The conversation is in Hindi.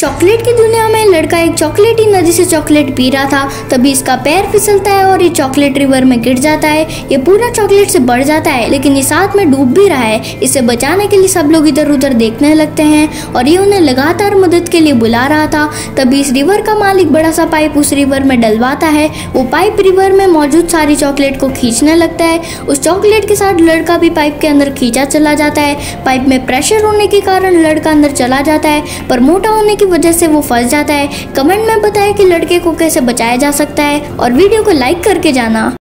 चॉकलेट की दुनिया में लड़का एक चॉकलेटी नदी से चॉकलेट पी रहा था। तभी इसका पैर फिसलता है और ये चॉकलेट रिवर में गिर जाता है। ये पूरा चॉकलेट से बढ़ जाता है, लेकिन ये साथ में डूब भी रहा है। इसे बचाने के लिए सब लोग इधर उधर देखने लगते हैं और ये उन्हें लगातार मदद के लिए बुला रहा था। तभी इस रिवर का मालिक बड़ा सा पाइप उस रिवर में डलवाता है। वो पाइप रिवर में मौजूद सारी चॉकलेट को खींचने लगता है। उस चॉकलेट के साथ लड़का भी पाइप के अंदर खींचा चला जाता है। पाइप में प्रेशर होने के कारण लड़का अंदर चला जाता है, पर मोटा होने की वजह से वो फंस जाता है। कमेंट में बताएं कि लड़के को कैसे बचाया जा सकता है और वीडियो को लाइक करके जाना।